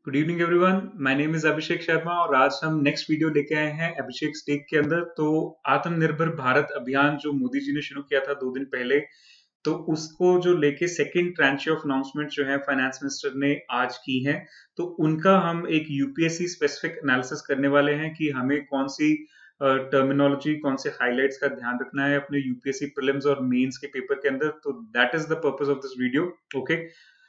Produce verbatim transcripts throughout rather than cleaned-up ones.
Good evening everyone, my name is Abhishek Sharma और आज हम नेक्स्ट वीडियो लेके आए हैं अभिषेक स्टेक के अंदर। तो आत्मनिर्भर भारत अभियान जो मोदी जी ने शुरू किया था दो दिन पहले, तो उसको जो लेके सेकंड ट्रांच ऑफ अनाउंसमेंट जो है फाइनेंस मिनिस्टर ने आज की है, तो उनका हम एक यूपीएससी स्पेसिफिक एनालिसिस करने वाले हैं कि हमें कौन सी टर्मिनोलॉजी uh, कौन से हाइलाइट्स का ध्यान रखना है अपने यूपीएससी प्रीलिम्स और मेंस के पेपर के अंदर। तो that is the purpose of this video. Okay,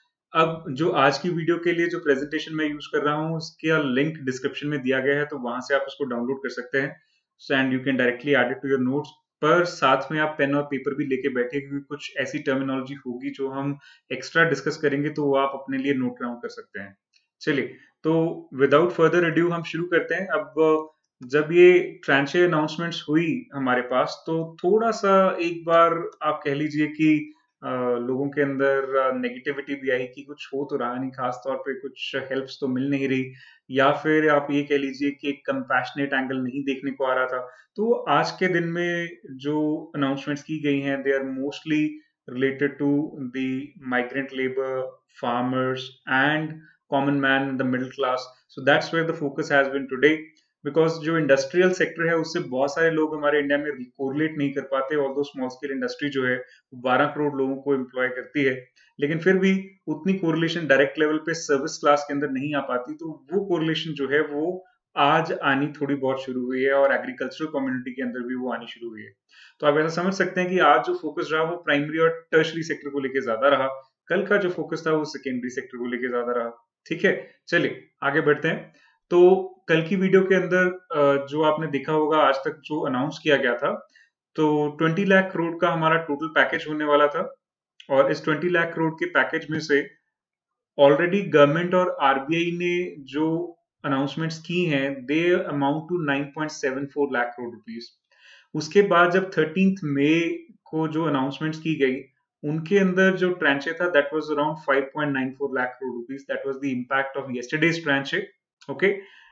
अब जो आज की वीडियो के लिए जो प्रेजेंटेशन मैं यूज कर रहा हूँ उसका लिंक डिस्क्रिप्शन में दिया गया है, तो वहां से आप उसको डाउनलोड कर सकते हैं and you can directly add it to your notes. पर साथ में आप पेन और पेपर भी लेके बैठे, क्योंकि कुछ ऐसी टर्मिनोलॉजी होगी जो हम एक्स्ट्रा डिस्कस करेंगे, तो वो आप अपने लिए नोट डाउन कर सकते हैं। चलिए, तो विदाउट फर्दर अड्यू हम शुरू करते हैं। अब जब ये ट्रांचे अनाउंसमेंट्स हुई हमारे पास, तो थोड़ा सा एक बार आप कह लीजिए कि Uh, लोगों के अंदर नेगेटिविटी uh, भी आई कि कुछ हो तो रहा नहीं, खास तौर पे कुछ हेल्प्स तो मिल नहीं रही, या फिर आप ये कह लीजिए कि एक कंपैशनेट एंगल नहीं देखने को आ रहा था। तो आज के दिन में जो अनाउंसमेंट्स की गई हैं, they are mostly related to the migrant labour, farmers and common man, the middle class. So that's where the focus has been today, because जो इंडस्ट्रियल सेक्टर है उससे बहुत सारे लोग हमारे इंडिया में कोरिलेट नहीं कर पाते। ऑल्दो स्मॉल स्केल इंडस्ट्री जो है बारह करोड़ लोगों को एम्प्लॉय करती है, लेकिन फिर भी उतनी कोरिलेशन डायरेक्ट लेवल पे सर्विस क्लास के अंदर नहीं आ पाती। तो वो कोरिलेशन जो है वो आज आनी थोड़ी बहुत शुरू हुई है और एग्रीकल्चरल कम्युनिटी के अंदर भी वो आनी शुरू हुई है। तो आप ऐसा समझ सकते हैं कि आज जो फोकस रहा वो प्राइमरी और टर्शरी सेक्टर को लेकर ज्यादा रहा, कल का जो फोकस था वो सेकेंडरी सेक्टर को लेकर ज्यादा रहा। ठीक है, चलिए आगे बढ़ते हैं। तो कल की वीडियो के अंदर जो आपने देखा होगा आज तक जो अनाउंस किया गया था, तो बीस लाख करोड़ का हमारा टोटल पैकेज होने वाला था। और इस बीस लाख करोड़ के पैकेज में से ऑलरेडी गवर्नमेंट और आरबीआई ने जो अनाउंसमेंट्स की हैं, they amount to nine point seven four lakh crore rupees. उसके बाद जब थर्टींथ मई को जो अनाउंसमेंट्स की गई, उनके अंदर जो ट्रांचे था that was around five point nine four lakh crore rupees. That was the impact of yesterday's tranche. Okay,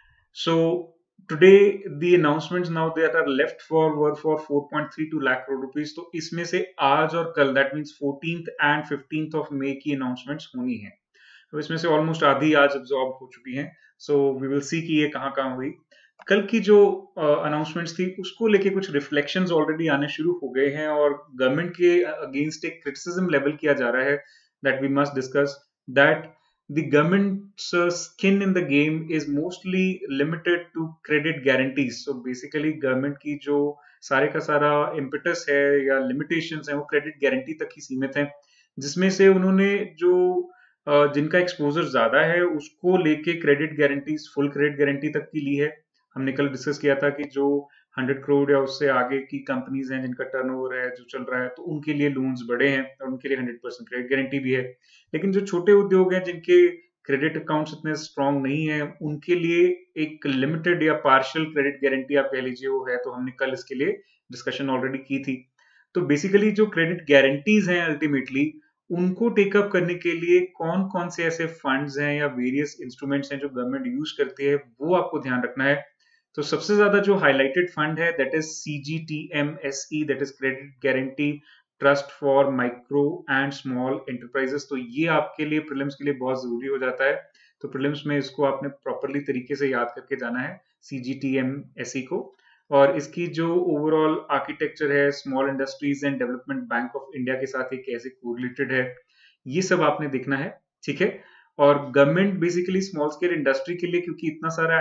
so today the announcements now that are left for were for four point three two lakh crore rupees। तो इसमें से आज और कल, that means fourteenth and fifteenth of May की announcements होनी है। तो इसमें से ऑलमोस्ट आधी आज अब्सॉर्ब हो चुकी हैं। सो वी विल सी कि ये कहाँ कहाँ हुई। कल की जो अनाउंसमेंट्स uh, थी उसको लेके कुछ रिफ्लेक्शंस ऑलरेडी आने शुरू हो गए हैं और गवर्नमेंट के अगेंस्ट एक क्रिटिसिज्म लेवल किया जा रहा है that we must discuss, that the government's uh, skin in the game is mostly limited to credit guarantees। so basically government की जो सारे का सारा impetus है या limitations है वो credit guarantee तक ही सीमित है, जिसमें से उन्होंने जो uh, जिनका एक्सपोजर ज्यादा है उसको लेके credit guarantees, full credit guarantee तक की ली है। हमने कल डिस्कस किया था कि जो हंड्रेड करोड़ या उससे आगे की कंपनीज हैं जिनका टर्नओवर है जो चल रहा है, तो उनके लिए लोन्स बड़े हैं और उनके लिए हंड्रेड परसेंट क्रेडिट गारंटी भी है। लेकिन जो छोटे उद्योग हैं जिनके क्रेडिट अकाउंट्स इतने स्ट्रांग नहीं है, उनके लिए एक लिमिटेड या पार्शियल क्रेडिट गारंटी आप कह लीजिए वो है। तो हमने कल इसके लिए डिस्कशन ऑलरेडी की थी। तो बेसिकली जो क्रेडिट गारंटीज हैं अल्टीमेटली उनको टेकअप करने के लिए कौन कौन से ऐसे फंड्स हैं या वेरियस इंस्ट्रूमेंट्स हैं जो गवर्नमेंट यूज करती है, वो आपको ध्यान रखना है। तो सबसे ज्यादा जो हाईलाइटेड फंड है that is CGTMSE, that is credit guarantee trust for micro and small enterprises. तो ये आपके लिए प्रीलिम्स के लिए बहुत जरूरी हो जाता है। तो प्रीलिम्स में इसको आपने प्रॉपरली तरीके से याद करके जाना है, सीजीटीएमएसई को। और इसकी जो ओवरऑल आर्किटेक्चर है small industries and development bank of India के साथ ये कैसे कोरिलेटेड है, ये सब आपने देखना है। ठीक है, और government basically small scale industry के लिए क्योंकि इतना सारा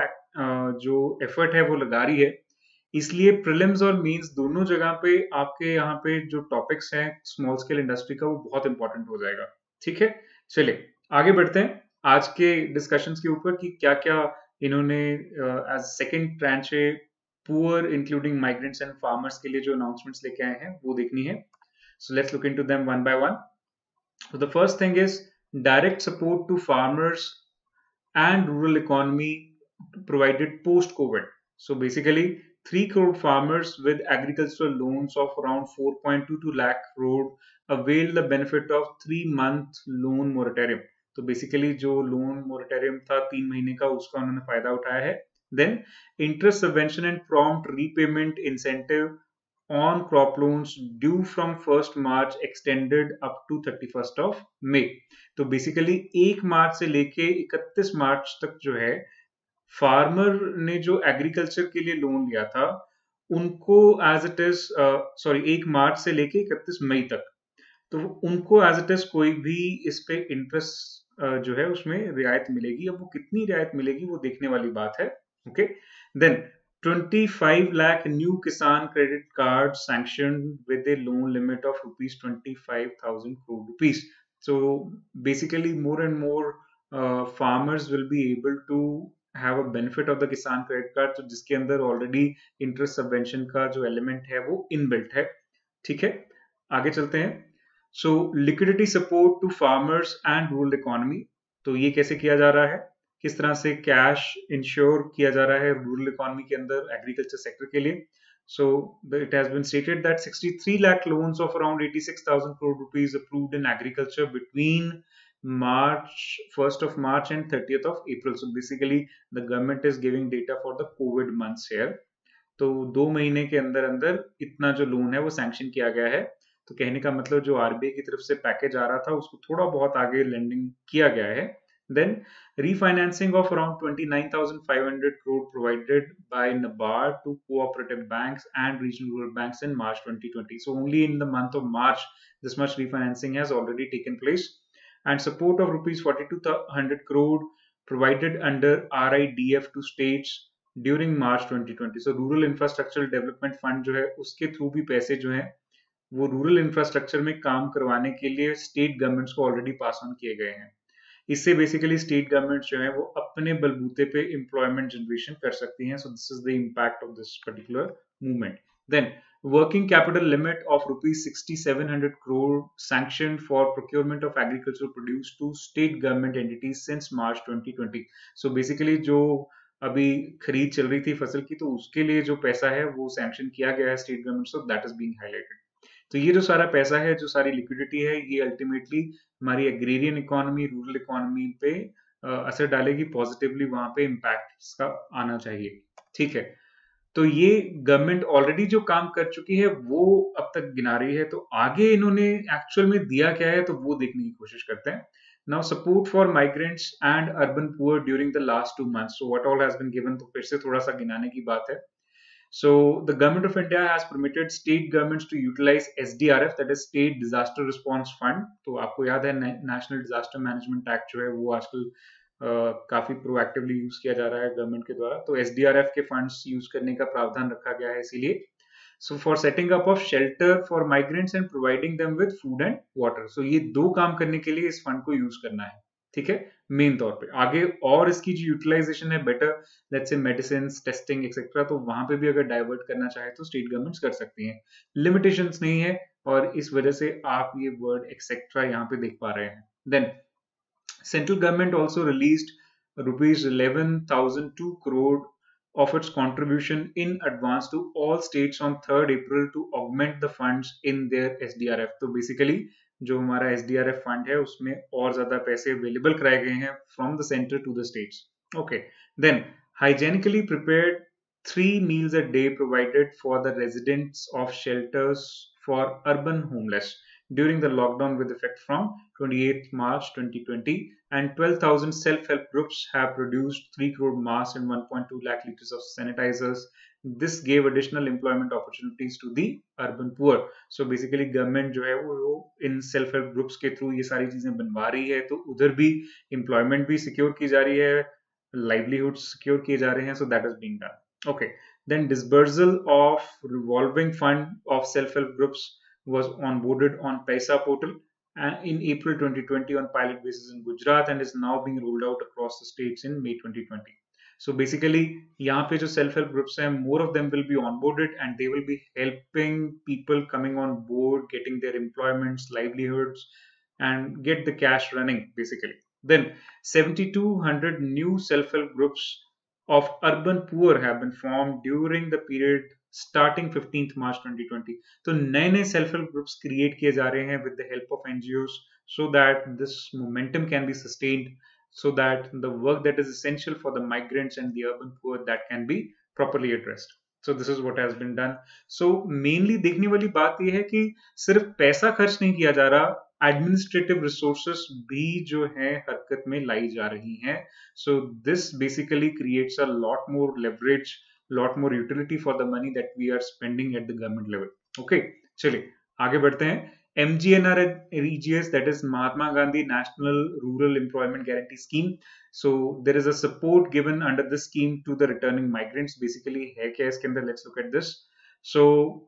जो एफर्ट है वो लगा रही है, इसलिए प्रीलिम्स और मेंस दोनों जगह पे आपके यहाँ पे जो टॉपिक्स हैं स्मॉल स्केल इंडस्ट्री का वो बहुत इंपॉर्टेंट हो जाएगा। ठीक है, चलिए आगे बढ़ते हैं आज के डिस्कशंस के ऊपर कि क्या क्या इन्होंने as second tranche poor including migrants and farmers के लिए जो अनाउंसमेंट्स लेके आए हैं वो देखनी है। So let's look into them one by one. So the first thing is direct support to farmers and rural economy provided post COVID. So basically three crore farmers with agricultural loans of around four point two two lakh crore avail the benefit of three month loan moratorium। तो basically जो loan moratorium था तीन महीने का, उसका उन्होंने फायदा उठाया है। Then interest subvention and prompt repayment incentive on crop loans due from first March extended up to thirty first of May. तो बेसिकली एक मार्च से लेके इकतीस मार्च तक जो है फार्मर ने जो एग्रीकल्चर के लिए लोन लिया था उनको एज इट इज सॉरी एक मार्च से लेके इकतीस मई तक, तो उनको एज इट इज कोई भी इस पे इंटरेस्ट जो है उसमें रियायत मिलेगी। अब वो कितनी रियायत मिलेगी वो देखने वाली बात है। Okay, then twenty-five lakh new Kisan credit cards sanctioned with a loan limit of rupees twenty-five thousand crore rupees. So basically more and more uh, farmers will be able to have a benefit of the Kisan credit card, तो जिसके अंदर already interest subvention का जो element है वो inbuilt है। ठीक है, आगे चलते हैं। So liquidity support to farmers and rural economy, तो ये कैसे किया जा रहा है, किस तरह से कैश इंश्योर किया जा रहा है रूरल इकोनॉमी के अंदर एग्रीकल्चर सेक्टर के लिए। So it has been stated that sixty-three lakh loans of around eighty-six thousand crore rupees approved in agriculture between March first of March and thirtieth of April. So basically the government is giving data for the COVID months here. तो दो महीने के अंदर अंदर इतना जो loan है वो सैंक्शन किया गया है। तो कहने का मतलब जो आरबीआई की तरफ से पैकेज आ रहा था उसको थोड़ा बहुत आगे लेंडिंग किया गया है। Then refinancing of around twenty-nine thousand five hundred crore provided by NABARD to cooperative banks and regional rural banks in March twenty twenty. So only in the month of March this much refinancing has already taken place, and support of rupees forty-two hundred crore provided under R I D F to states during March twenty twenty. So rural infrastructure development fund जो है उसके through भी पैसे जो है वो rural infrastructure में काम करवाने के लिए स्टेट गवर्नमेंट्स को ऑलरेडी पास ऑन किए गए हैं। इससे बेसिकली स्टेट गवर्नमेंट जो है वो अपने बलबूते पे एम्प्लॉयमेंट जनरेशन कर सकती हैं। So this is the impact of this particular movement. Then working capital limit of rupees sixty-seven hundred crore sanction for procurement of agriculture produce to state government entities since March twenty twenty। So basically जो अभी खरीद चल रही थी फसल की, तो उसके लिए जो पैसा है वो सैंक्शन किया गया है state government, so that is being highlighted. तो ये जो सारा पैसा है, जो सारी लिक्विडिटी है, ये अल्टीमेटली हमारी एग्रेरियन इकोनॉमी, रूरल इकोनॉमी पे असर डालेगी पॉजिटिवली, वहां पे इम्पैक्ट इसका आना चाहिए। ठीक है, तो ये गवर्नमेंट ऑलरेडी जो काम कर चुकी है वो अब तक गिना रही है, तो आगे इन्होंने एक्चुअल में दिया क्या है तो वो देखने की कोशिश करते हैं। Now support for migrants and urban poor during the last two months, so what all has been given, तो फिर से थोड़ा सा गिनाने की बात है। So the government of India has permitted state governments to utilize S D R F, that is State Disaster Response Fund. तो आपको याद है नेशनल डिजास्टर मैनेजमेंट एक्ट जो है वो आजकल uh, काफी प्रोएक्टिवली यूज किया जा रहा है गवर्नमेंट के द्वारा, तो S D R F के फंड्स यूज करने का प्रावधान रखा गया है इसीलिए। So for setting up of shelter for migrants and providing them with food and water, so ये दो काम करने के लिए इस फंड को यूज करना है। ठीक है, मेन तौर पे आगे और इसकी जो यूटिलाइजेशन है better, let's say medicine testing etcetera, तो वहां पे भी अगर डाइवर्ट करना चाहे तो स्टेट गवर्नमेंट्स कर सकती हैं, लिमिटेशंस नहीं है, और इस वजह से आप ये वर्ड एक्सेट्रा यहाँ पे देख पा रहे हैं। Then central government also released rupees eleven thousand two crore of its contribution in advance to all states on third April to augment the funds in their S D R F. तो basically जो हमारा S D R F fund है उसमें और ज्यादा पैसे available कराए गए हैं from the centre to the states. Okay, then hygienically prepared three meals a day provided for the residents of shelters for urban homeless during the lockdown with effect from twenty-eighth March twenty twenty, and twelve thousand self-help groups have produced three crore masks and one point two lakh liters of sanitizers. This gave additional employment opportunities to the urban poor. So basically government जो है वो इन self help groups के through ये सारी चीजें बनवा रही है, तो उधर भी employment भी secure की जा रही है, livelihoods secure किए जा रहे हैं, so that is being done. Okay, then disbursal of revolving fund of self help groups was onboarded on Paisa portal and in April twenty twenty on pilot basis in Gujarat and is now being rolled out across the states in May twenty twenty. So basically यहाँ पे जो self help groups हैं, more of them will be onboarded and they will be helping people coming on board, getting their employments, livelihoods, and get the cash running basically. Then seventy-two hundred new self help groups of urban poor have been formed during the period starting fifteenth March twenty twenty. तो नए नए self help groups create किए जा रहे हैं with the help of NGOs, so that this momentum can be sustained, so that the work that is essential for the migrants and the urban poor that can be properly addressed. So this is what has been done. So mainly देखने वाली बात यह है कि सिर्फ पैसा खर्च नहीं किया जा रहा, एडमिनिस्ट्रेटिव रिसोर्सेस भी जो है हरकत में लाई जा रही हैं. So this basically creates a lot more leverage, lot more utility for the money that we are spending at the government level. Okay, चलिए आगे बढ़ते हैं. M G N R E G S, that is Mahatma Gandhi National Rural Employment Guarantee Scheme. So there is a support given under this scheme to the returning migrants. Basically है क्या इसके अंदर? Let's look at this. So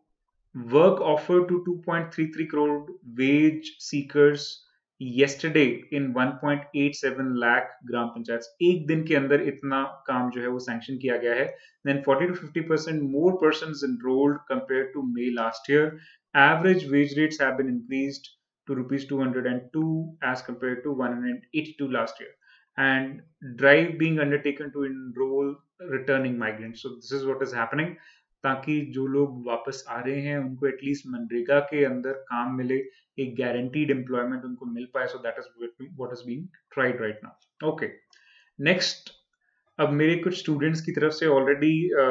work offered to two point three three crore wage seekers yesterday in one point eight seven lakh ग्राम पंचायत. एक दिन के अंदर इतना काम जो है वो सैंक्शन किया गया है. Then forty to fifty percent more persons enrolled compared to May last year. Average wage rates have been increased to rupees two hundred two as compared to one hundred eighty-two last year. And drive being undertaken to enroll returning migrants. So this is what is happening. ताकि जो लोग वापस आ रहे हैं उनको at least MNREGA के अंदर काम मिले, एक गारंटीड एम्प्लॉयमेंट उनको मिल पाए. So that is what is being tried right now. Okay, next. अब मेरे कुछ स्टूडेंट्स की तरफ से ऑलरेडी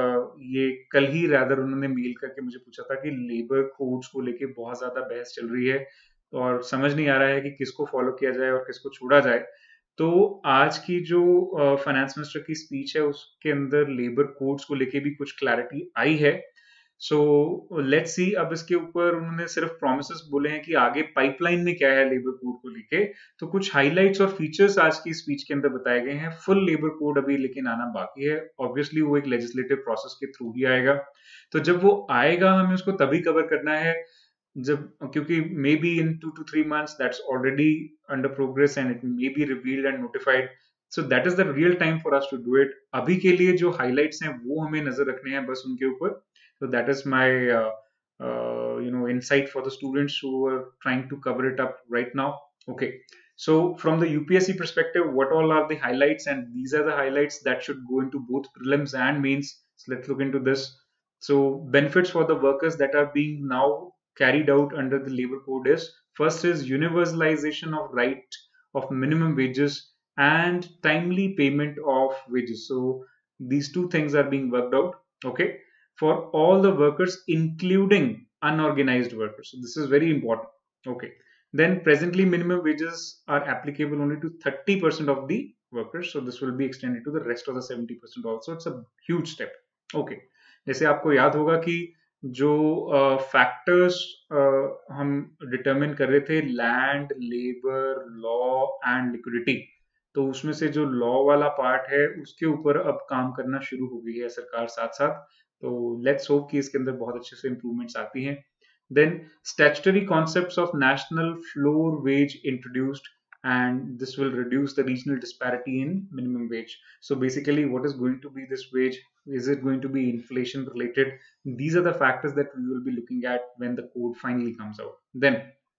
ये कल ही रादर उन्होंने मेल करके मुझे पूछा था कि लेबर कोड्स को लेके बहुत ज्यादा बहस चल रही है और समझ नहीं आ रहा है कि किसको फॉलो किया जाए और किसको छोड़ा जाए. तो आज की जो फाइनेंस मिनिस्टर की स्पीच है उसके अंदर लेबर कोड्स को लेके भी कुछ क्लैरिटी आई है. So let's see. अब इसके ऊपर उन्होंने सिर्फ प्रोमिसेस बोले हैं कि आगे पाइपलाइन में क्या है लेबर कोड को लेके. तो कुछ हाइलाइट्स और फीचर्स आज की स्पीच के अंदर बताए गए हैं. फुल लेबर कोड अभी लेकिन आना बाकी है. ऑब्वियसली वो एक लेजिस्लेटिव प्रोसेस के थ्रू ही आएगा. तो जब वो आएगा हमें उसको तभी कवर करना है जब, क्योंकि may be in two two three months that's already under progress and it may be revealed and notified. So that is the real time for us to do it. अभी के लिए जो हाइलाइट्स हैं वो हमें नजर रखने हैं बस उनके ऊपर. So that is my uh, uh, you know insight for the students who are trying to cover it up right now. Okay, so from the U P S C perspective, what all are the highlights? And these are the highlights that should go into both prelims and mains. So let's look into this. So benefits for the workers that are being now carried out under the labor code is: first is universalization of right of minimum wages and timely payment of wages. So these two things are being worked out. Okay, for all the workers including unorganized workers. So this is very important. Okay, then presently minimum wages are applicable only to thirty percent of the workers. So this will be extended to the rest of the seventy percent also. It's a huge step. Okay, जैसे आपको याद होगा कि जो factors uh, uh, हम determine कर रहे थे, land, labour, law and liquidity, तो उसमें से जो लॉ वाला पार्ट है उसके ऊपर अब काम करना शुरू हो गई है सरकार साथ साथ. तो लेट्स होप कि इसके अंदर बहुत अच्छे से इंप्रूवमेंट्स आती हैं. Then statutory concepts of national floor wage introduced and this will reduce the regional disparity in minimum wage. So basically what is going to be this wage? Is it going to be inflation related? These are the factors that we will be looking at when the code finally comes out. Then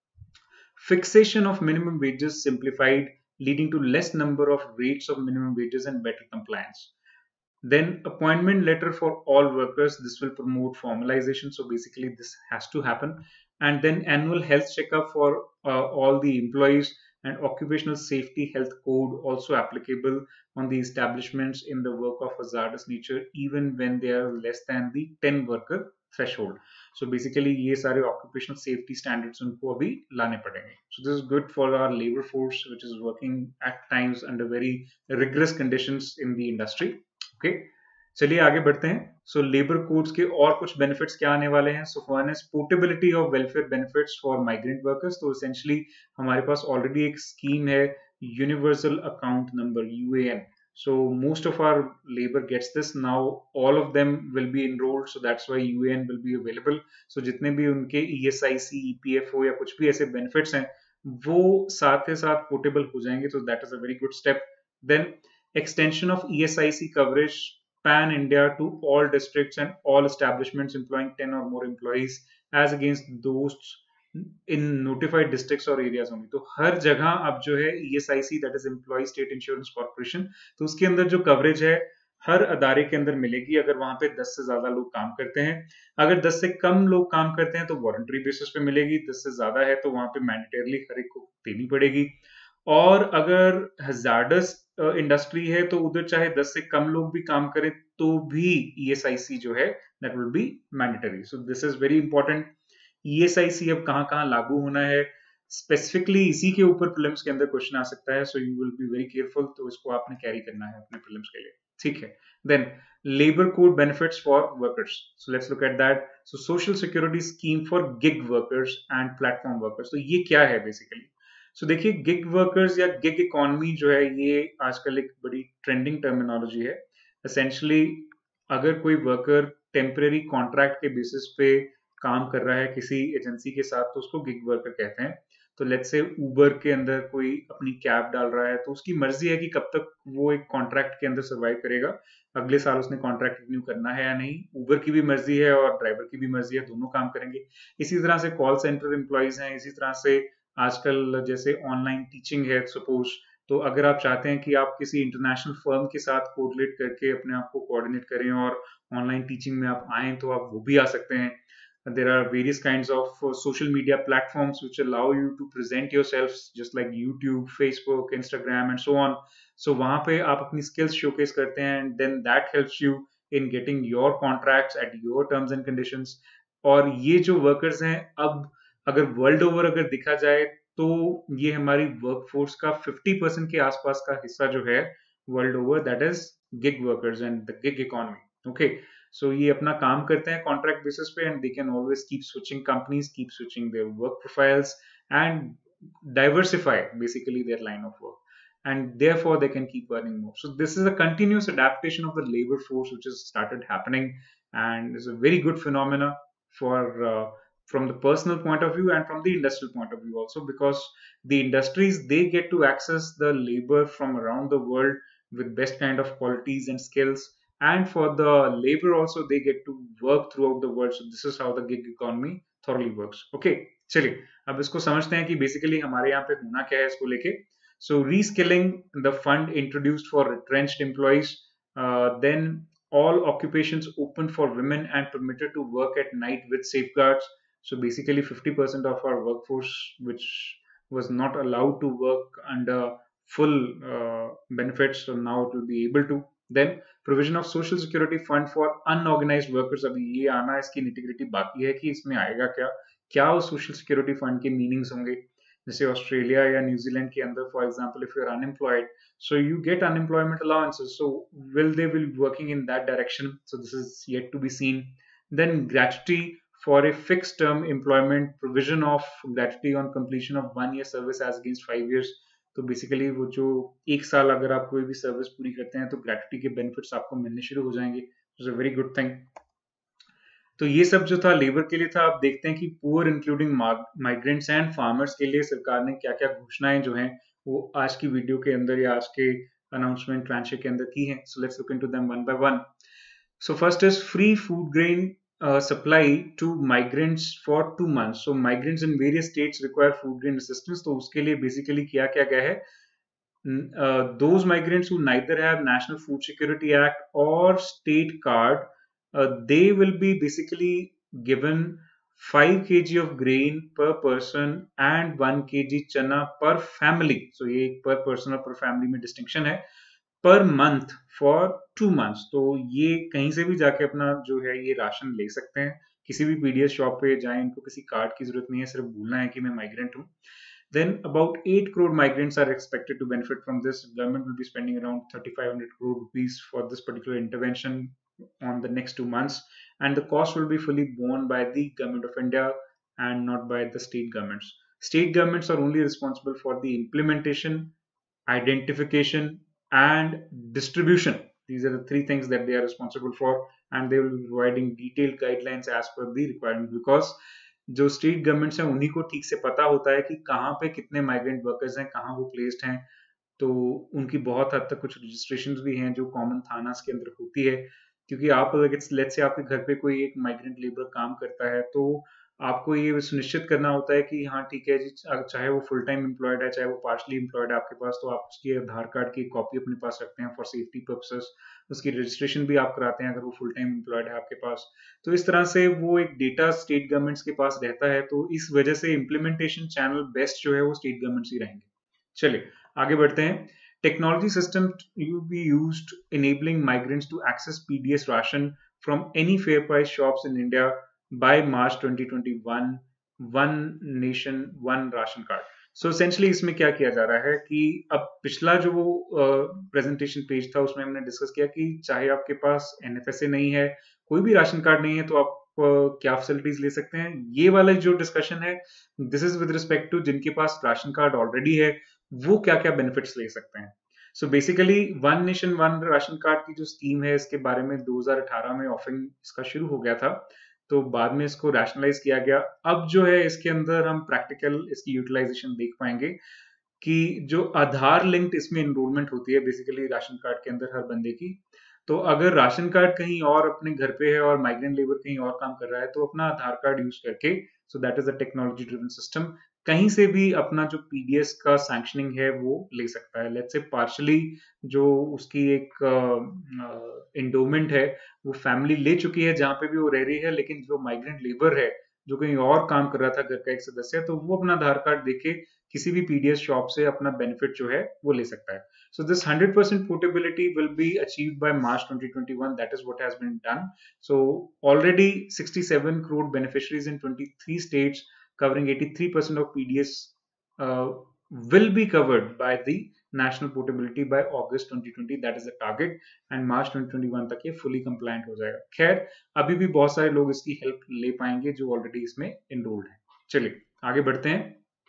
fixation of minimum wages simplified, leading to less number of rates of minimum wages and better compliance. Then appointment letter for all workers. This will promote formalization. So basically this has to happen. And then annual health checkup for uh, all the employees, and occupational safety health code also applicable on the establishments in the work of hazardous nature even when they are less than the ten worker threshold. So basically ये सारे occupational safety standards उनको अभी लाने पड़ेंगे. So this is good for our labor force which is working at times under very rigorous conditions in the industry. Okay, चलिए आगे बढ़ते हैं. सो लेबर कोड्स के और कुछ बेनिफिट्स क्या आने वाले हैं. So one is portability of welfare benefits for migrant workers. तो एसेंशियली हमारे पास ऑलरेडी एक स्कीम है, universal account number, U A N. So most of our labor gets this now. All of them will be enrolled, so that's why U A N will be available. So जितने भी उनके E S I C, E P F O या कुछ भी ऐसे benefits हैं वो साथ ही साथ portable हो जाएंगे. So that is a very good step. Then extension of E S I C coverage pan India to all districts and all establishments employing ten or more employees as against those in notified districts और areas only. तो हर जगह अब जो है E S I C, that is Employee State Insurance Corporation, तो उसके अंदर जो कवरेज है हर अदारे के अंदर मिलेगी अगर वहां पे दस से ज्यादा लोग काम करते हैं. अगर दस से कम लोग काम करते हैं तो वॉलंटरी बेसिस पे मिलेगी. दस से ज्यादा है तो वहां पे मैंडेटरली हर एक को देनी पड़ेगी. और अगर हजार्डस इंडस्ट्री है तो उधर चाहे दस से कम लोग भी काम करें तो भी ई एस आई सी जो है that will be mandatory. So this is very important. E S I C अब कहाँ कहाँ लागू होना है स्पेसिफिकली, इसी के ऊपर प्रीलिम्स के अंदर क्वेश्चन आ सकता है. So you will be very careful. तो इसको आपने कैरी करना है अपने प्रीलिम्स के लिए. ठीक है. Then labor code benefits for workers. So let's look at that. So social security scheme for gig workers and platform workers. तो ये क्या है बेसिकली? So देखिए, गिग वर्कर्स या गिग इकोनॉमी जो है ये आजकल एक बड़ी ट्रेंडिंग टर्मिनोलॉजी है. एसेंशली अगर कोई वर्कर टेम्परेरी कॉन्ट्रैक्ट के बेसिस पे काम कर रहा है किसी एजेंसी के साथ तो उसको गिग वर्कर कहते हैं. तो लेट्स से उबर के अंदर कोई अपनी कैब डाल रहा है तो उसकी मर्जी है कि कब तक वो एक कॉन्ट्रैक्ट के अंदर सर्वाइव करेगा. अगले साल उसने कॉन्ट्रैक्ट रिन्यू करना है या नहीं, उबर की भी मर्जी है और ड्राइवर की भी मर्जी है, दोनों काम करेंगे. इसी तरह से कॉल सेंटर एम्प्लॉइज हैं. इसी तरह से आजकल जैसे ऑनलाइन टीचिंग है सपोज, तो अगर आप चाहते हैं कि आप किसी इंटरनेशनल फर्म के साथ कोरिलेट करके अपने आप को कोऑर्डिनेट करें और ऑनलाइन टीचिंग में आप आए तो आप वो भी आ सकते हैं. There are various kinds of uh, social media platforms which allow you to present yourselves just like YouTube, Facebook, Instagram and so on. So वहाँ पे आप अपनी skills showcase करते हैं and then that helps you in getting your contracts at your terms and conditions. और ये जो workers हैं अब अगर world over अगर देखा जाए तो ये हमारी workforce का fifty percent के आसपास का हिस्सा जो है world over, that is gig workers and the gig economy. Okay. So ये अपना काम करते हैं कॉन्ट्रैक्ट बेसिस पे and they can always keep switching companies, keep switching their work profiles and diversify basically their line of work and therefore they can keep earning more. So this is a continuous adaptation of the labor force which has started happening and is a very good phenomena for uh, from the personal point of view and from the industrial point of view also, because the industries they get to access the labor from around the world with best kind of qualities and skills, and for the labor also they get to work throughout the world. So this is how the gig economy thoroughly works. Okay, चलिए अब इसको समझते हैं कि basically हमारे यहाँ पे होना क्या है इसको लेके. So reskilling, the fund introduced for retrenched employees, uh, then all occupations open for women and permitted to work at night with safeguards. So basically fifty percent of our workforce which was not allowed to work under full uh, benefits, so now it will be able to. Then provision of social security fund for unorganized workers. अभी ये आना इसकी nitty-gritty बाकी है कि इसमें आएगा क्या क्या उस सोशल सिक्योरिटी फंड के मीनिंग्स होंगे. जैसे ऑस्ट्रेलिया या न्यूजीलैंड के अंदर for example if you are unemployed so you get unemployment allowances, so will they will working in that direction. So this is yet to be seen. Then gratuity for a fixed term employment, provision of gratuity on completion of one year service as against five years. तो basically वो जो एक साल अगर आप कोई भी service पूरी करते हैं तो ग्रेच्युटी के बेनिफिट्स आपको मिलने शुरू हो जाएंगे. It's a very good thing. तो ये सब जो था लेबर के लिए था. आप देखते हैं कि poor including migrants and farmers के लिए सरकार ने क्या क्या घोषणाएं जो हैं वो आज की वीडियो के अंदर या आज के अनाउंसमेंट ट्रांशे के अंदर की हैं. So let's look into them one by one. So first is free food grain supply to migrants for two months. So migrants in various states require food grain assistance. तो उसके लिए बेसिकली क्या क्या गया है, those migrants who neither have national food security act और state card, Uh, they will be basically given five kilograms of grain per person and one kilogram chana per family. So ये per person और per family में distinction है. Per month for two months. तो ये कहीं से भी जाके अपना जो है ये राशन ले सकते हैं. किसी भी पीडीएस शॉप पे जाएं, इनको किसी कार्ड की जरूरत नहीं है, सिर्फ बोलना है कि मैं माइग्रेंट हूँ. Then about eight crore migrants are expected to benefit from this. Government will be spending around thirty-five hundred crore rupees for this particular intervention on the next two months, and the cost will be fully borne by the government of India and not by the state governments. State governments are only responsible for the implementation, identification and distribution. These are the three things that they are responsible for, and they will be providing detailed guidelines as per the requirement, because जो state governments हैं उन्हीं को ठीक से पता होता है कि कहाँ पे कितने माइग्रेंट वर्कर्स हैं, कहाँ वो प्लेस्ड हैं. तो उनकी बहुत हद तक कुछ रजिस्ट्रेशंस भी हैं जो कॉमन थानास के अंदर होती है. क्योंकि आप अगर लेट्स से आपके घर पे कोई एक माइग्रेंट लेबर काम करता है तो आपको ये सुनिश्चित करना होता है कि हाँ ठीक है जी, चाहे वो फुल टाइम एम्प्लॉयड है चाहे वो पार्शली एम्प्लॉयड है आपके पास, तो आप उसकी आधार कार्ड की कॉपी अपने पास रखते हैं फॉर सेफ्टी पर्पसेस. उसकी रजिस्ट्रेशन भी आप कराते हैं अगर वो फुल टाइम एम्प्लॉयड है आपके पास. तो इस तरह से वो एक डेटा स्टेट गवर्नमेंट्स के पास रहता है. तो इस वजह से इम्प्लीमेंटेशन चैनल बेस्ट जो है वो स्टेट गवर्नमेंट्स ही रहेंगे. चलिए आगे बढ़ते हैं. technology system will be used enabling migrants to access P D S ration from any fair price shops in India by March twenty twenty-one. One nation, one ration card. So essentially इसमें क्या किया जा रहा है कि अब पिछला जो वो प्रेजेंटेशन uh, पेज था उसमें हमने डिस्कस किया कि चाहे आपके पास एन एफ एस ए नहीं है, कोई भी राशन कार्ड नहीं है, तो आप uh, क्या फैसिलिटीज ले सकते हैं. ये वाला जो डिस्कशन है this is with respect to जिनके पास राशन कार्ड ऑलरेडी है, वो क्या क्या बेनिफिट्स ले सकते हैं. So basically one nation one ration card की जो स्कीम है इसके बारे में दो हज़ार अठारह में ऑफरिंग इसका शुरू हो गया था, तो बाद में इसको रैशनलाइज किया गया. अब जो है इसके अंदर हम प्रैक्टिकल इसकी यूटिलाइजेशन देख पाएंगे कि जो आधार लिंक्ड इसमें एनरोलमेंट होती है बेसिकली राशन कार्ड के अंदर हर बंदे की. तो अगर राशन कार्ड कहीं और अपने घर पे है और माइग्रेंट लेबर कहीं और काम कर रहा है, तो अपना आधार कार्ड यूज करके, so that is a technology driven system, कहीं से भी अपना जो पीडीएस का सैंक्शनिंग है वो ले सकता है. लेट्स से पार्शली जो उसकी एक इंडोमेंट uh, uh, है वो फैमिली ले चुकी है जहां पे भी वो रह रही है, लेकिन जो माइग्रेंट लेबर है जो कहीं और काम कर रहा था घर का एक सदस्य, तो वो अपना आधार कार्ड देके किसी भी पीडीएस शॉप से अपना बेनिफिट जो है वो ले सकता है. So this one hundred percent portability will be achieved by March twenty twenty-one. That is what has been done. So already sixty-seven crore beneficiaries in twenty-three states covering eighty-three percent of P D S uh, will be covered by the national portability by August twenty twenty. That is the target. And March twenty twenty-one तक ये fully compliant हो जाएगा. खैर अभी भी बहुत सारे लोग इसकी हेल्प ले पाएंगे जो ऑलरेडी इसमें enrolled हैं. चलिए आगे बढ़ते हैं.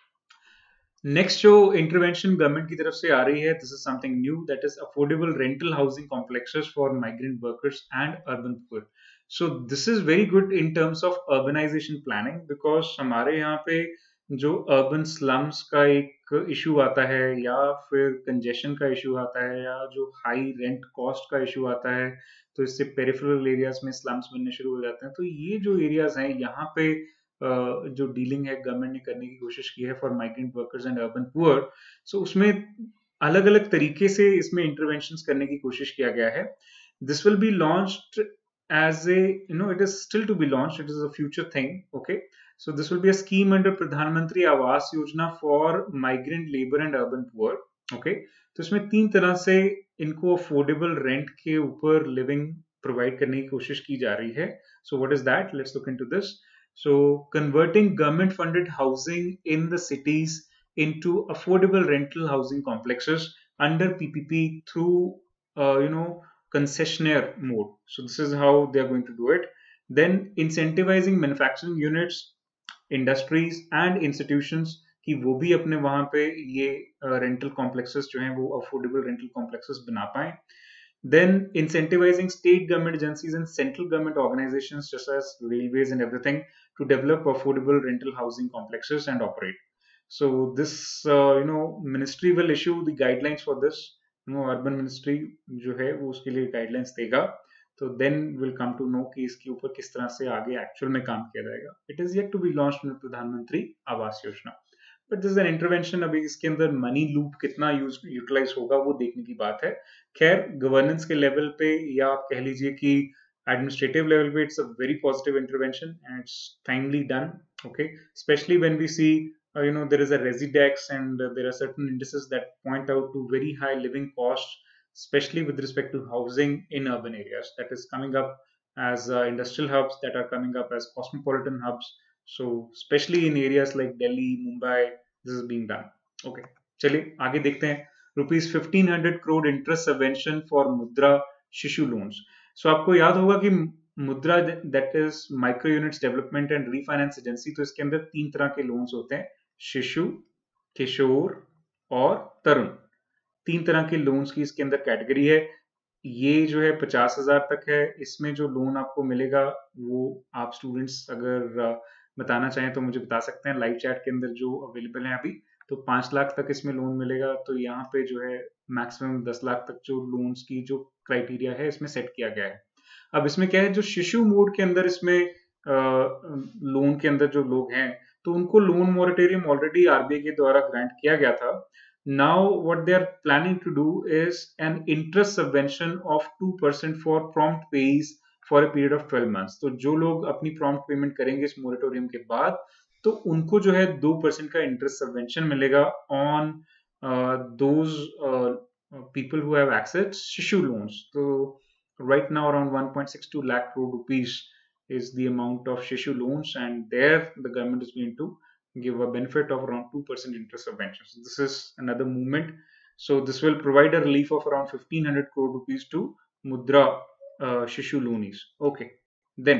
नेक्स्ट जो इंटरवेंशन गवर्नमेंट की तरफ से आ रही है, this is something new, that is affordable rental housing complexes for migrant workers and urban poor. So this is very good in terms of urbanisation planning, because हमारे यहाँ पे जो अर्बन स्लम्स का एक इशू आता है या फिर कंजेशन का इशू आता है या जो हाई रेंट कॉस्ट का इशू आता है, तो इससे पेरिफेरल एरियाज में स्लम्स बनने शुरू हो जाते हैं. तो ये जो एरियाज हैं यहाँ पे Uh, जो डीलिंग है गवर्नमेंट ने करने की कोशिश की है for migrant workers and urban poor. So उसमें अलग अलग तरीके से इसमें इंटरवेंशंस करने की कोशिश किया गया है. This will be launched as a you know it is still to be launched, it is a future thing. Okay, so this will be a scheme under Pradhan Mantri Awas Yojana for migrant labour and urban poor. Okay, तो इसमें तीन तरह से इनको affordable rent के ऊपर living provide करने की कोशिश की जा रही है. So what is that, let's look into this. So converting government funded housing in the cities into affordable rental housing complexes under P P P through uh, you know concessionaire mode. So this is how they are going to do it. Then incentivizing manufacturing units, industries and institutions कि वो भी अपने वहां पे ये rental uh, complexes जो हैं वो अफोर्डेबल रेंटल कॉम्प्लेक्सेस बना पाए. Then incentivizing state government agencies and central government organizations such as railways and everything to develop affordable rental housing complexes and operate. So this uh, you know ministry will issue the guidelines for this. You know urban ministry जो है वो उसके लिए guidelines देगा. तो then we'll come to know कि इसके ऊपर किस तरह से आगे actual में काम किया जाएगा. It is yet to be launched in Pradhan Mantri Awas Yojana. But this an intervention. अभी इसके अंदर मनी लूप कितना यूज यूटिलाइज होगा वो देखने की बात है. खैर गवर्नेंस के लेवल पे या आप कह लीजिए कि एडमिनिस्ट्रेटिव लेवल पे it's a very positive intervention and it's timely done. Okay, specially when we see you know there is a Residex and uh, there are certain indices that point out to very high living costs, especially with respect to housing in urban areas that is coming up as uh, industrial hubs, that are coming up as cosmopolitan hubs. So especially in areas like Delhi, Mumbai, this is being done. Okay, चलिए आगे देखते हैं. Rupees fifteen hundred crore interest subvention for Mudra Shishu loans. So आपको याद होगा कि Mudra that is micro units development and refinance agency, तो इसके अंदर तीन तरह के लोन्स होते हैं, शिशु, किशोर और तरुण. तीन तरह के लोन्स की इसके अंदर कैटेगरी है. ये जो है पचास हजार तक है. इसमें जो लोन आपको मिलेगा वो आप स्टूडेंट्स अगर बताना चाहें तो मुझे बता सकते हैं लाइव चैट के अंदर जो अवेलेबल है अभी. तो पांच लाख तक इसमें लोन मिलेगा. तो यहाँ पे जो है मैक्सिमम दस लाख तक जो लोन्स की जो क्राइटेरिया है इसमें सेट किया गया है. अब इसमें क्या है, जो शिशु मोड के अंदर इसमें लोन के अंदर जो लोग हैं तो उनको लोन मॉरेटोरियम ऑलरेडी आरबीआई के द्वारा ग्रांट किया गया था. Now what they are planning to do is an interest subvention of two percent for prompt pays for a period of twelve months. तो जो लोग अपनी prompt payment करेंगे इस मोरेटोरियम के बाद तो उनको जो है दो परसेंट का इंटरेस्ट सबवेंशन मिलेगा on those uh, people who have access Shishu loans. So right now around one point six two lakh crore rupees is the amount of Shishu loans, and there the government is going to give a benefit of around two percent interest subvention. So this is another movement. So this will provide a relief of around fifteen hundred crore rupees to Mudra uh, Shishu loanies. Okay, then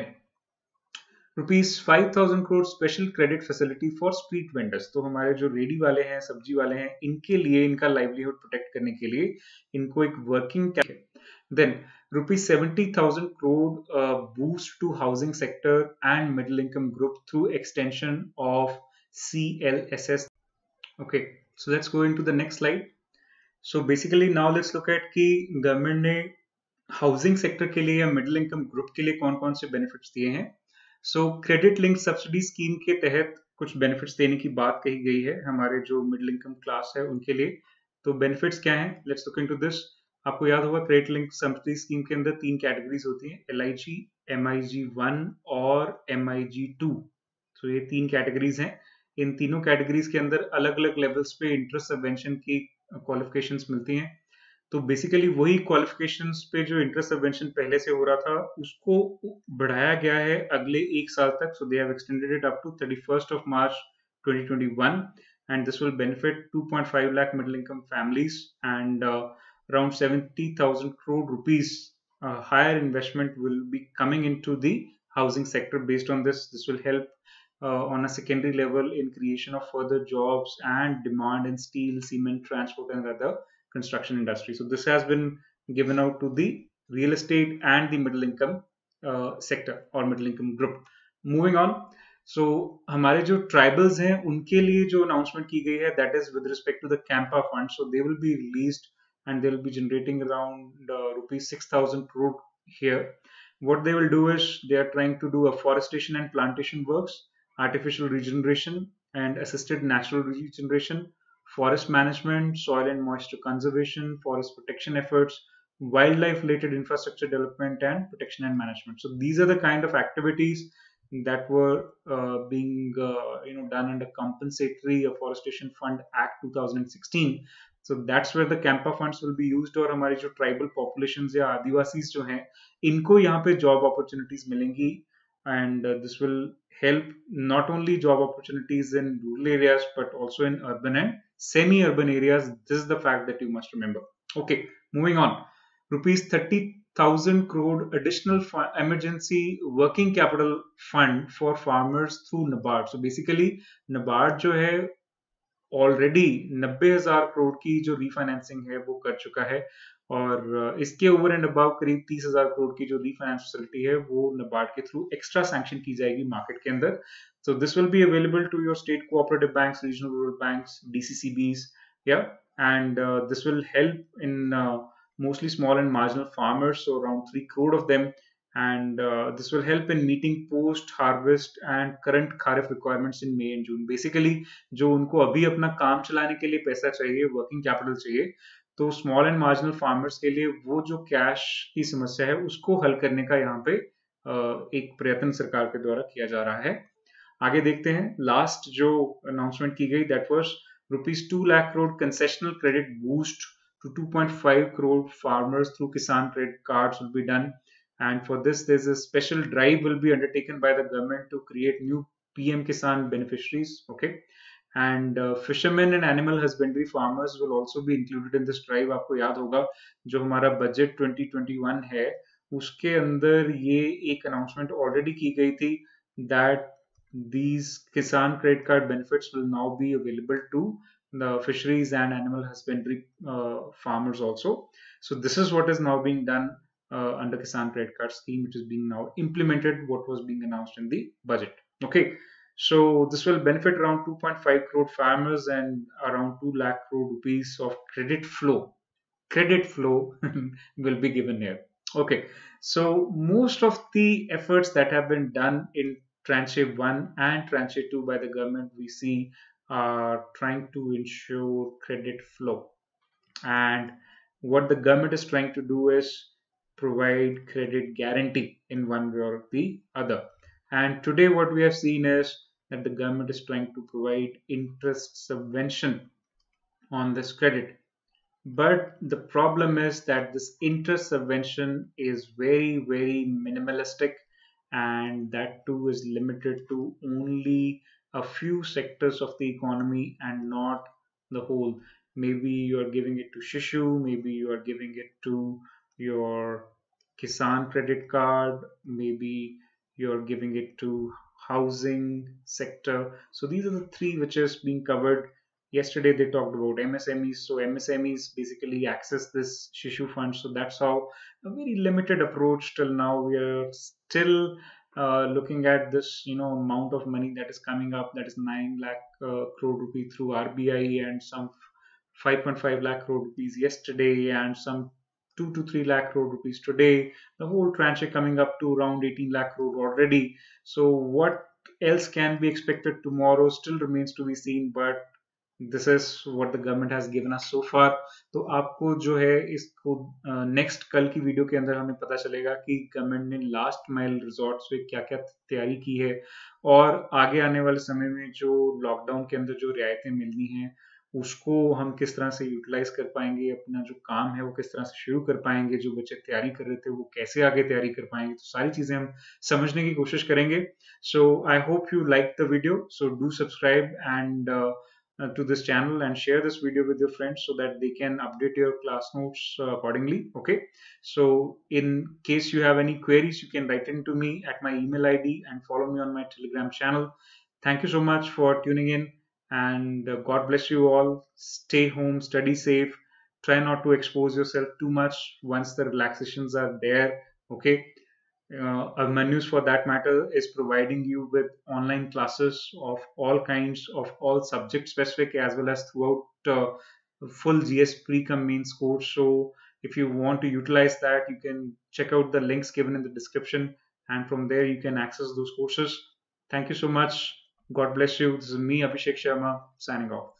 rupees five thousand crore special credit facility for street vendors. तो हमारे जो ready वाले हैं, सब्जी वाले हैं, इनके लिए, इनका लाइवलीहुड प्रोटेक्ट करने के लिए इनको एक working capital. Then rupees seventy thousand crore boost to housing sector and middle income group through extension of C L S S. Okay, so let's go into the next slide. So basically now let's look at कि government ने housing sector के लिए या middle income group के लिए कौन कौन से बेनिफिट्स दिए हैं। So credit link subsidy scheme के तहत कुछ बेनिफिट्स देने की बात कही गई है हमारे जो मिडिल इनकम क्लास है उनके लिए। तो बेनिफिट्स क्या हैं, लेट्स लुक इनटू दिस। आपको याद होगा क्रेडिट लिंक सब्सिडी स्कीम के अंदर तीन कैटेगरीज होती हैं, L I G, M I G one और एम आई जी टू। तो ये तीन कैटेगरीज हैं। इन तीनों कैटेगरीज के अंदर अलग अलग लेवल्स पे इंटरेस्ट सबवेंशन की क्वालिफिकेशंस मिलती हैं। तो बेसिकली वही क्वालिफिकेशंस पे जो इंटरेस्ट सबवेंशन पहले से हो रहा था उसको बढ़ाया गया है अगले एक साल तक। So they have extended it up to thirty first of March twenty twenty one and this will benefit two point five lakh middle income families and around seventy thousand crore rupees higher investment will be coming into the housing sector based on this. This will help Uh, on a secondary level in creation of further jobs and demand in steel, cement, transport and other construction industry. So this has been given out to the real estate and the middle income uh, sector or middle income group. Moving on, so हमारे जो tribals हैं उनके लिए जो announcement की गई है that is with respect to the Campa fund. So they will be released and they will be generating around uh, rupees six thousand crore here. What they will do is they are trying to do afforestation and plantation works, artificial regeneration and assisted natural regeneration, forest management, soil and moisture conservation, forest protection efforts, wildlife related infrastructure development and protection and management. So these are the kind of activities that were uh, being uh, you know done under compensatory afforestation fund act two thousand sixteen. So that's where the Campa funds will be used और हमारी जो tribal populations या आदिवासीज जो हैं इनको यहाँ पे job opportunities मिलेंगी and uh, this will help not only job opportunities in rural areas but also in urban and semi-urban areas. This is the fact that you must remember. Okay, moving on. Rupees thirty thousand crore additional emergency working capital fund for farmers through NABARD. So basically NABARD जो है already नब्बे हजार करोड़ की जो refinancing है वो कर चुका है और इसके ओवर एंड अबाव करीब तीस हजार करोड़ की जो रीफाइनेंस फैसिलिटी है वो नबार्ड के थ्रू एक्स्ट्रा सैंक्शन की जाएगी मार्केट के अंदर। So this will be available to your state cooperative banks, regional rural banks, DCCBs, या and this will help in mostly small and marginal farmers, so around three crore of them, and uh, this will help in meeting post harvest and current kharif requirements in May and June. Basically जो उनको अभी अपना काम चलाने के लिए पैसा चाहिए, वर्किंग कैपिटल चाहिए, तो स्मॉल एंड मार्जिनल फार्मर्स के लिए वो जो कैश की समस्या है उसको हल करने का यहाँ पे एक प्रयत्न सरकार के द्वारा किया जा रहा है। आगे देखते हैं, लास्ट जो अनाउंसमेंट की गई that was rupees two lakh crore concessional credit boost to two point five crore farmers through Kisan credit cards will be done, and for this there's a special drive will be undertaken by the government to create new P M Kisan beneficiaries. Okay, and uh, fishermen and animal husbandry farmers will also be included in this drive. आपको याद होगा जो हमारा budget twenty twenty-one है उसके अंदर ये एक अनाउंसमेंट ऑलरेडी की गई थी that these Kisan credit card benefits will now be available to the fisheries and animal husbandry uh, farmers also. So this is what is now being done uh, under Kisan credit card scheme, which is being now implemented, what was being announced in the budget. Okay, so this will benefit around two point five crore farmers and around two lakh crore rupees of credit flow. Credit flow will be given here. Okay, so most of the efforts that have been done in tranche one and tranche two by the government, we see are trying to ensure credit flow, and what the government is trying to do is provide credit guarantee in one way or the other. And today what we have seen is that the government is trying to provide interest subvention on this credit. But the problem is that this interest subvention is very, very minimalistic, and that too is limited to only a few sectors of the economy and not the whole. Maybe you are giving it to Shishu, maybe you are giving it to your Kisan credit card, maybe you're giving it to housing sector. So these are the three which is being covered. Yesterday they talked about M S M Es, so M S M Es basically access this Shishu fund. So that's how a very limited approach till now. We are still uh, looking at this, you know, amount of money that is coming up. That is nine lakh uh, crore rupee through R B I and some five point five lakh crore rupees yesterday and some two to three lakh crore rupees today. The whole tranche coming up to around eighteen lakh crore already. So what else can be expected tomorrow still remains to be seen, but this is what the government has given us so far. तो आपको जो है इसको next uh, कल की video के अंदर हमें पता चलेगा कि गवर्नमेंट ने लास्ट माइल रिजॉर्ट्स पे क्या क्या तैयारी की है और आगे आने वाले समय में जो लॉकडाउन के अंदर जो रियायतें मिलनी हैं उसको हम किस तरह से यूटिलाइज कर पाएंगे, अपना जो काम है वो किस तरह से शुरू कर पाएंगे, जो बच्चे तैयारी कर रहे थे वो कैसे आगे तैयारी कर पाएंगे. तो सारी चीजें हम समझने की कोशिश करेंगे. So I hope you like the video. So do subscribe and uh, to this channel and share this video with your friends so that they can update your class notes uh, accordingly. Okay, so in case you have any queries, you can write into me at my email I D and follow me on my Telegram channel. Thank you so much for tuning in, and uh, God bless you all. Stay home, study safe, try not to expose yourself too much once the relaxations are there. Okay, uh, our menus for that matter is providing you with online classes of all kinds of all subject specific as well as throughout uh, full G S pre-com mains course. So if you want to utilize that, you can check out the links given in the description, and from there you can access those courses. Thank you so much. God bless you. This is me, Abhishek Sharma, signing off.